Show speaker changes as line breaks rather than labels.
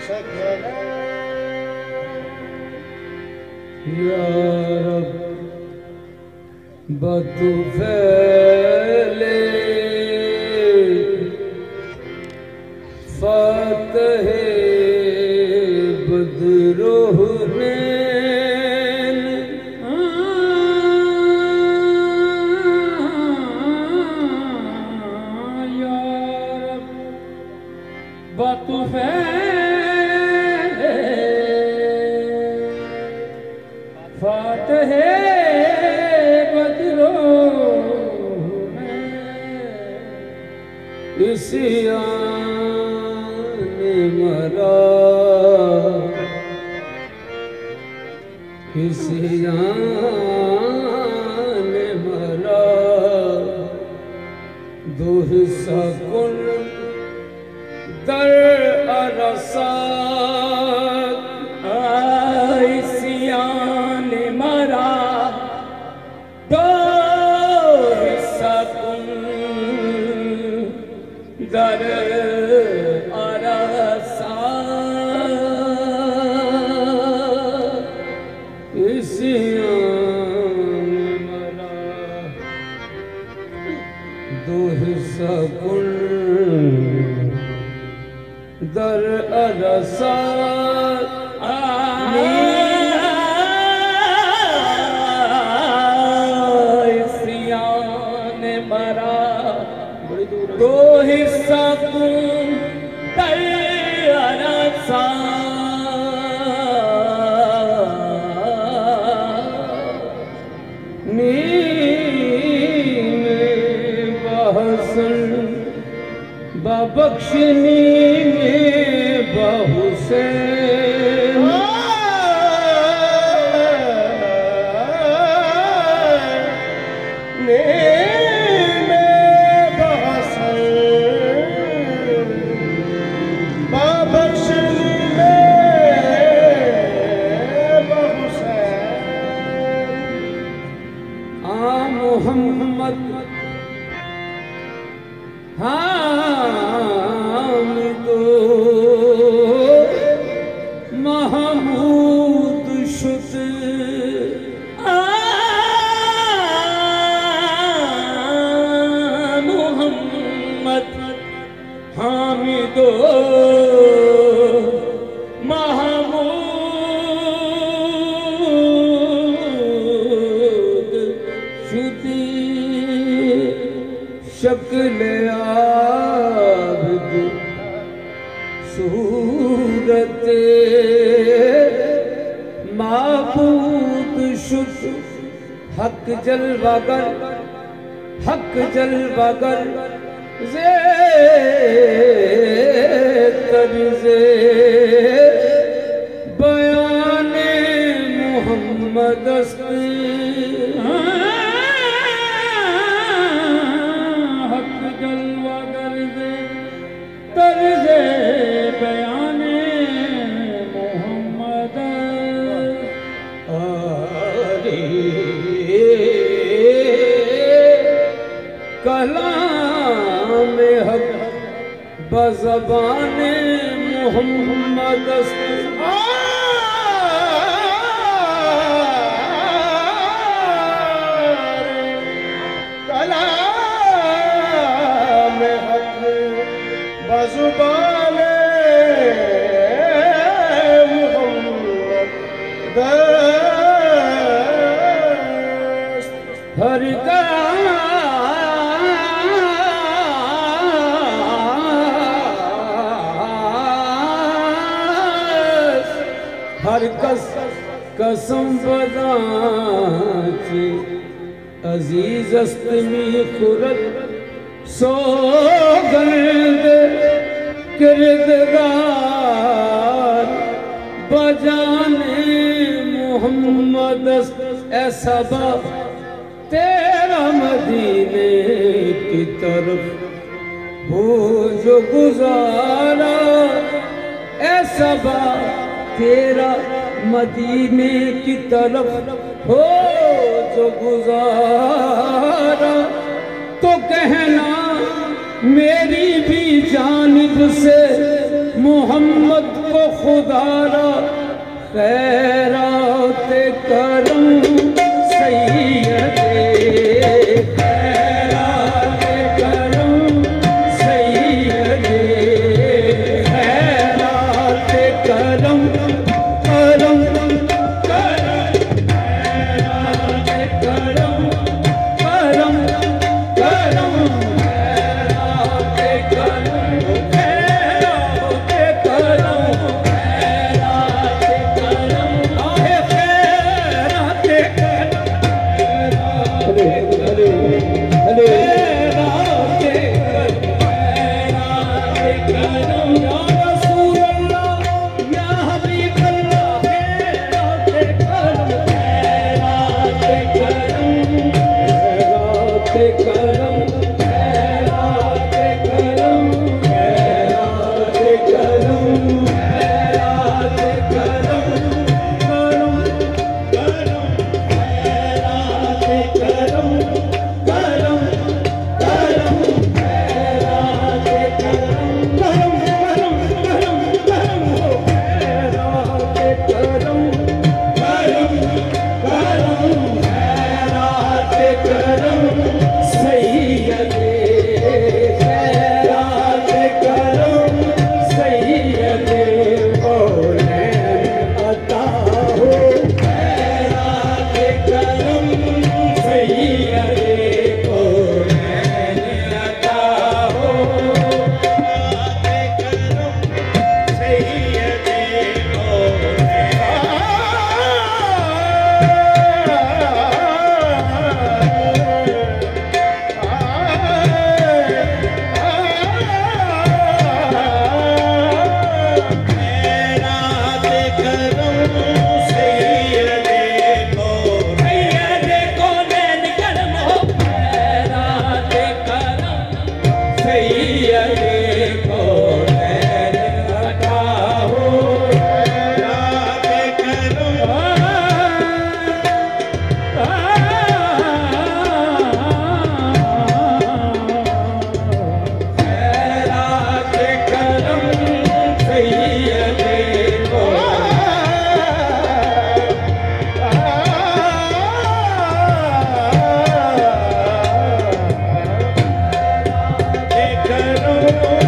या रब बतू फैले फ़ातहे बदरोह नैन या रब बतू फैले फ़ातहे इसियान मरा इसियान मरा दो हिस्सा कुल दर अरसात इसियान मरा दो हिस्सा कुल दर अरसा इसियान मरा दो हिस्सा कुल दर अरसा इसियान मरा दो हिस्सा कुल दर अरसा नीम बहसन बबख्शनी में बहुसैन मोहम्मद हामिदो महमूद शुद मोहम्मद हामिदो शक्ल आबिद सूरत माबूद शुद हक जलवागर जे तर्ज़े बयाने मोहम्मद तर्ज़े बयाने मोहम्मद आरे कलाम हक बज़बाने मोहम्मद
ज़ुबाने मोहम्मद
हर कस कसम बदाची अजीज अस्तमी खुरद सोगंद किरदार बजाने मोहम्मद ऐसा तेरा मदीने की तरफ हो जो गुजारा ऐसा तेरा मदीने की तरफ हो जो गुजारा तो कहना मेरी भी जानिब से मोहम्मद को खुदारा खैरात करम सैयदे खैरात करम सैयदे खैरात करम करम करम खैरात करम करम करम खैरात करम खैरात करम Oh